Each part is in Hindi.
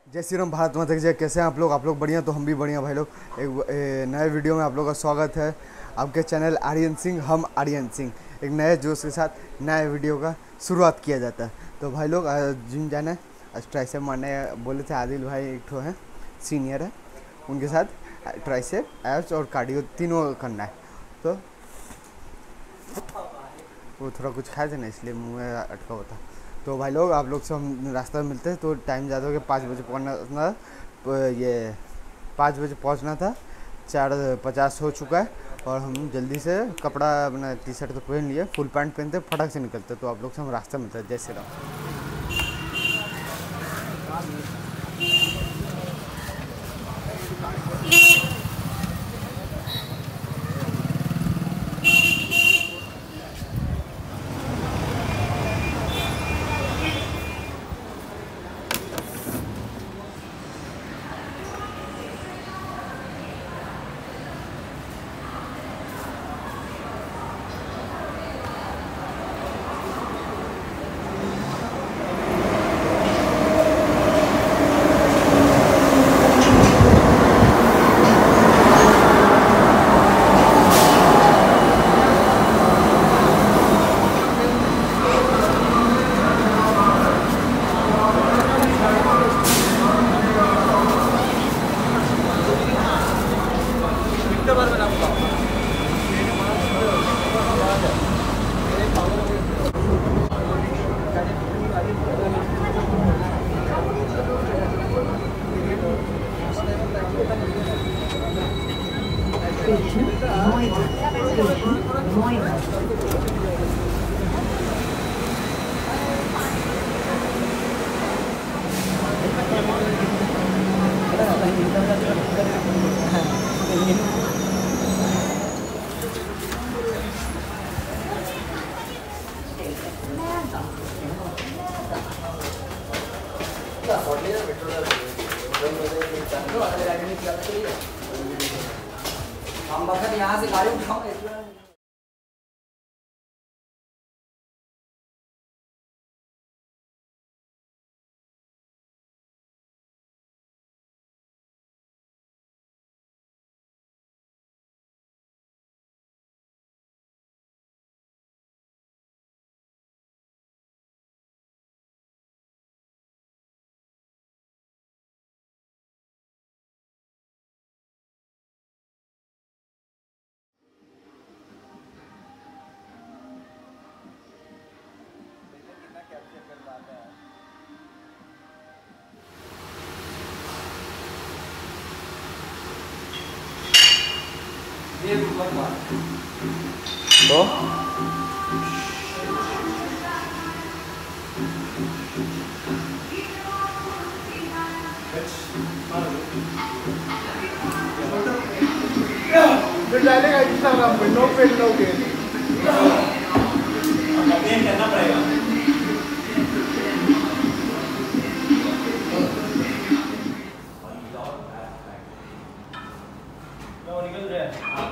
जय श्री राम, भारत माता की जय। कैसे हैं आप लोग बढ़िया? तो हम भी बढ़िया भाई लोग। एक नए वीडियो में आप लोगों का स्वागत है। आपके चैनल आर्यन सिंह, हम आर्यन सिंह, एक नए जोश के साथ नए वीडियो का शुरुआत किया जाता है। तो भाई लोग जिम जाना है, ट्राइसेप मारने बोले थे। आदिल भाई एक ठो है, सीनियर है, उनके साथ ट्राइसेप, एब्स और कार्डियो तीनों करना है। तो वो थोड़ा कुछ खाए थे ना, इसलिए मुँह में अटका हुआ था। तो भाई लोग आप लोग से हम रास्ता में मिलते हैं। तो टाइम ज़्यादा हो गया, 5 बजे पहुँचना, ये 5 बजे पहुँचना था, 4:50 हो चुका है। और हम जल्दी से कपड़ा अपना टी शर्ट तो पहन लिए, फुल पैंट पहनते, फटक से निकलते। तो आप लोग से हम रास्ता मिलते हैं। जय श्री राम। हम बखत यहाँ से गाड़ी उठाओगे। तो फिर डालेगा इंस्टाग्राम पे, नो पेन नो गेन। करना पड़ेगा। निकल रहा है।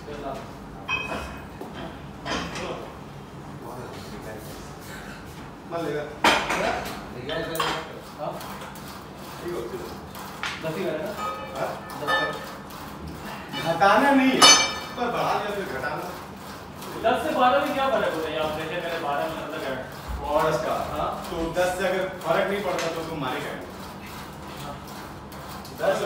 घटाना नहीं है, पर बढ़ा दिया फिर घटाना। 10 से 12 में क्या फर्क होता है? आप जैसे मैंने 12 में मतलब है और इसका तो 10 से अगर फर्क नहीं पड़ता तो तुम मारेगा 10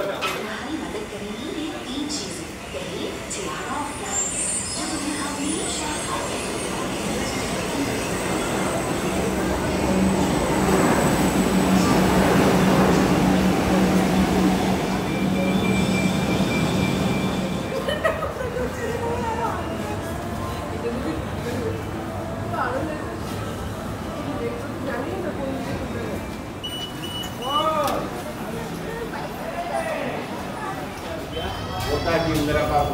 होता है कि मेरा पास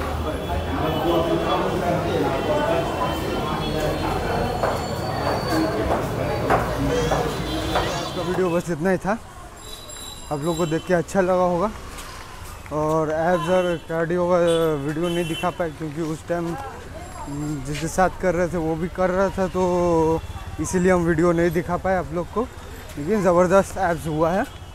का वीडियो बस इतना ही था। आप लोगों को देख के अच्छा लगा होगा। और एब्स और कार्डियो का वीडियो नहीं दिखा पाए क्योंकि उस टाइम जिसके साथ कर रहे थे वो भी कर रहा था, तो इसीलिए हम वीडियो नहीं दिखा पाए आप लोग को। लेकिन ज़बरदस्त एब्स हुआ है।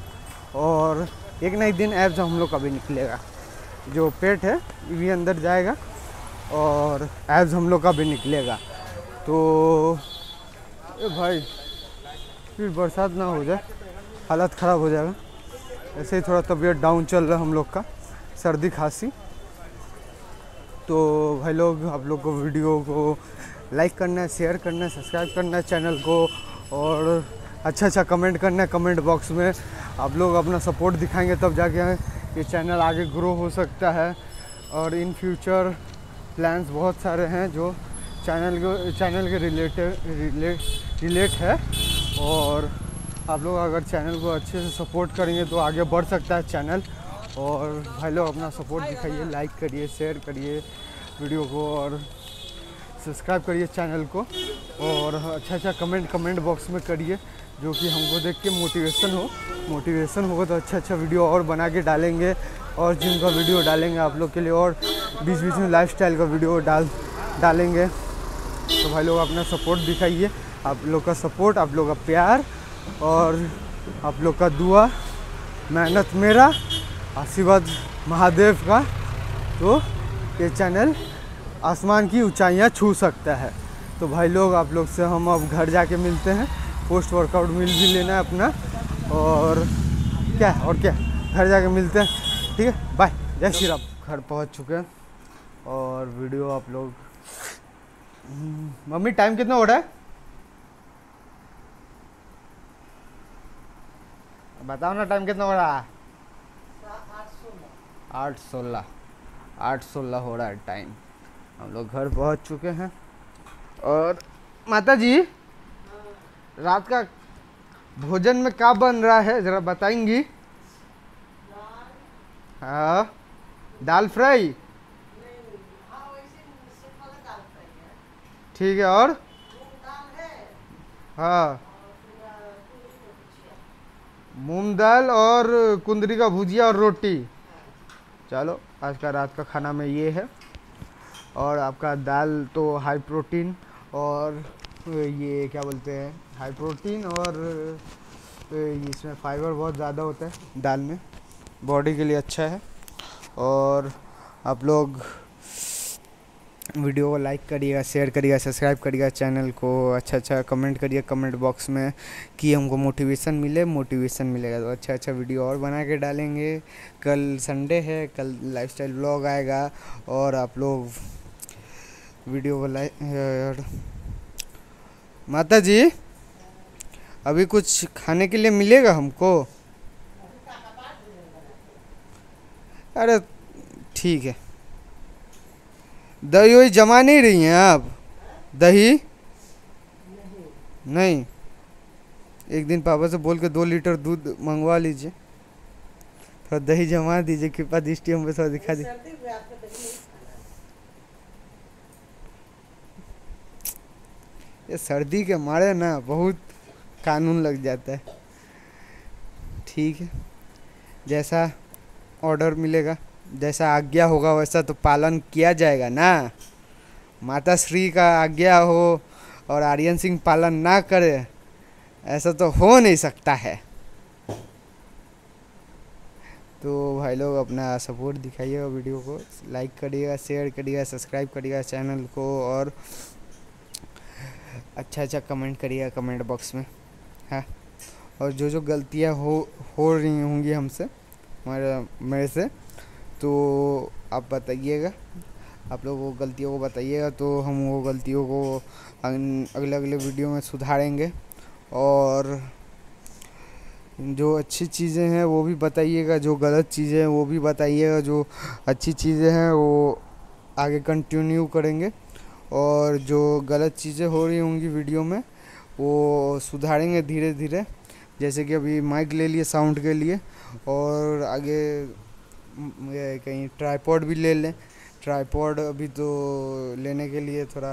और एक ना एक दिन एब्स हम लोग का भी निकलेगा। जो पेट है ये भी अंदर जाएगा और एब्स हम लोग का भी निकलेगा। तो ए भाई फिर बरसात ना हो जाए, हालत ख़राब हो जाएगा। ऐसे ही थोड़ा तबीयत डाउन चल रहा है हम लोग का, सर्दी खांसी। तो भाई लोग आप लोग को वीडियो को लाइक करना है, शेयर करना है, सब्सक्राइब करना है चैनल को, और अच्छा कमेंट करना है कमेंट बॉक्स में। आप लोग अपना सपोर्ट दिखाएंगे तब जाके ये चैनल आगे ग्रो हो सकता है। और इन फ्यूचर प्लान्स बहुत सारे हैं जो चैनल के रिलेट है। और आप लोग अगर चैनल को अच्छे से सपोर्ट करेंगे तो आगे बढ़ सकता है चैनल। और भाई लोग अपना सपोर्ट दिखाइए, लाइक करिए, शेयर करिए वीडियो को, और सब्सक्राइब करिए चैनल को। और अच्छा कमेंट बॉक्स में करिए जो कि हमको देख के मोटिवेशन होगा तो अच्छा वीडियो और बना के डालेंगे, और जिम का वीडियो डालेंगे आप लोग के लिए, और बीच में लाइफस्टाइल का वीडियो डालेंगे। तो भाई लोग अपना सपोर्ट दिखाइए, आप लोग का सपोर्ट, आप लोग का प्यार और आप लोग का दुआ, मेहनत मेरा, आशीर्वाद महादेव का, तो ये चैनल आसमान की ऊंचाइयां छू सकता है। तो भाई लोग आप लोग से हम अब घर जाके मिलते हैं, पोस्ट वर्कआउट मील भी लेना है अपना, और क्या घर जाके मिलते हैं। ठीक है, बाय, जय श्री राम। घर पहुंच चुके हैं और वीडियो आप लोग मम्मी टाइम कितना हो रहा है बताओ ना, टाइम कितना हो रहा है? 8:16 हो रहा है टाइम। हम लोग घर पहुंच चुके हैं। और माता जी रात का भोजन में क्या बन रहा है ज़रा बताएंगी? हाँ, दाल फ्राई, ठीक है। और हाँ, मूंग दाल और कुंदरी का भुजिया और रोटी। चलो आज का रात का खाना में ये है। और आपका दाल तो हाई प्रोटीन, और ये क्या बोलते हैं, हाई प्रोटीन, और इसमें फाइबर बहुत ज़्यादा होता है दाल में, बॉडी के लिए अच्छा है। और आप लोग वीडियो को लाइक करिएगा, शेयर करिएगा, सब्सक्राइब करिएगा चैनल को, अच्छा कमेंट करिए कमेंट बॉक्स में कि हमको मोटिवेशन मिलेगा तो अच्छा वीडियो और बना के डालेंगे। कल संडे है, कल लाइफस्टाइल व्लॉग आएगा, और आप लोग वीडियो को लाइक। माता जी अभी कुछ खाने के लिए मिलेगा हमको? अरे ठीक है। दही वही जमा नहीं रही हैं आप? दही नहीं, एक दिन पापा से बोल के 2 लीटर दूध मंगवा लीजिए, थोड़ा दही जमा दीजिए, कृपा दृष्टि हम पे थोड़ा दिखा दीजिए। ये सर्दी के मारे ना बहुत कानून लग जाता है। ठीक है, जैसा ऑर्डर मिलेगा, जैसा आज्ञा होगा वैसा तो पालन किया जाएगा ना। माता श्री का आज्ञा हो और आर्यन सिंह पालन ना करे, ऐसा तो हो नहीं सकता है। तो भाई लोग अपना सपोर्ट दिखाइएगा, वीडियो को लाइक करिएगा, शेयर करिएगा, सब्सक्राइब करिएगा चैनल को, और अच्छा कमेंट करिएगा कमेंट बॉक्स में। हाँ, और जो गलतियाँ हो रही होंगी हमसे, मेरे से, तो आप बताइएगा, आप लोग वो गलतियों को बताइएगा, तो हम वो गलतियों को अगले वीडियो में सुधारेंगे। और जो अच्छी चीज़ें हैं वो भी बताइएगा, जो गलत चीज़ें हैं वो भी बताइएगा, जो अच्छी चीज़ें हैं वो आगे कंटिन्यू करेंगे, और जो गलत चीज़ें हो रही होंगी वीडियो में वो सुधारेंगे धीरे धीरे। जैसे कि अभी माइक ले लिए साउंड के लिए, और आगे कहीं ट्राइपॉड भी ले लें। ट्राइपॉड अभी तो लेने के लिए थोड़ा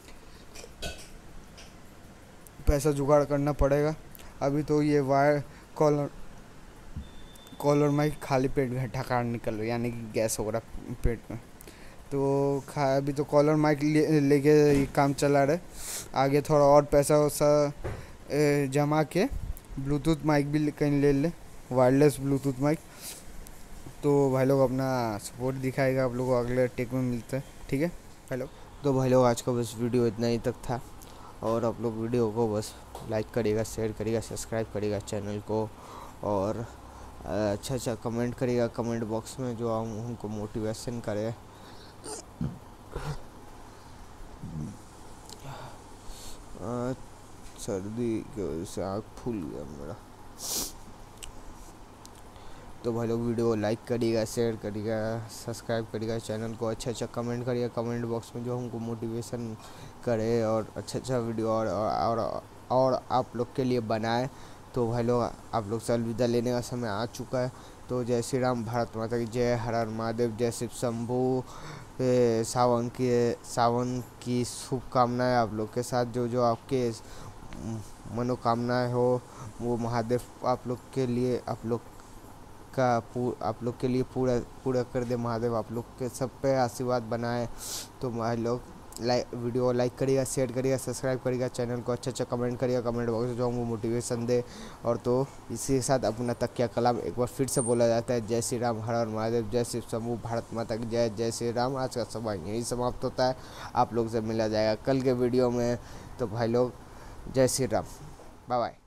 पैसा जुगाड़ करना पड़ेगा। अभी तो ये वायर कॉलर माइक खाली पेट में ढकार निकल रही, यानी कि गैस हो रहा पेट में। तो अभी तो कॉलर माइक लेके ये काम चला रहे। आगे थोड़ा और पैसा जमा के ब्लूटूथ माइक भी कहीं ले लें, वायरलेस ब्लूटूथ माइक। तो भाई लोग अपना सपोर्ट दिखाएगा, आप लोग को अगले टेक में मिलता है, ठीक है भाई लोग। तो भाई लोग आज का बस वीडियो इतना ही तक था, और आप लोग वीडियो को बस लाइक करिएगा, शेयर करिएगा, सब्सक्राइब करिएगा चैनल को, और अच्छा कमेंट करिएगा कमेंट बॉक्स में, जो हम हमको मोटिवेशन करे। सर्दी की वजह से आँख फूल गया मेरा। तो भाई लोग वीडियो को लाइक करिएगा, शेयर करिएगा, सब्सक्राइब करिएगा चैनल को, अच्छा कमेंट करिएगा कमेंट बॉक्स में, जो हमको मोटिवेशन करे और अच्छा वीडियो और आप लोग के लिए बनाए। तो भाई लोग आप लोग से अलविदा लेने का समय आ चुका है। तो जय श्री राम, भारत माता की जय, हर हर महादेव, जय शिव शंभू। सावन की शुभकामनाएं आप लोग के साथ, जो जो आपके मनोकामनाएं हो वो महादेव आप लोग के लिए आप लोग के लिए पूरा कर दे महादेव, आप लोग के सब पे आशीर्वाद बनाए। तो भाई लोग वीडियो लाइक करिएगा, शेयर करिएगा, सब्सक्राइब करिएगा चैनल को, अच्छा कमेंट करिएगा कमेंट बॉक्स में, जो हमको मोटिवेशन दे। और तो इसी के साथ अपना तकिया कलाम एक बार फिर से बोला जाता है, जय श्री राम, हर हर महादेव, जय शिव शंभू, भारत माता की जय, जय श्री राम। आज का समय यही समाप्त होता है, आप लोग से मिला जाएगा कल के वीडियो में। तो भाई लोग जय श्री राम, बाय बाय।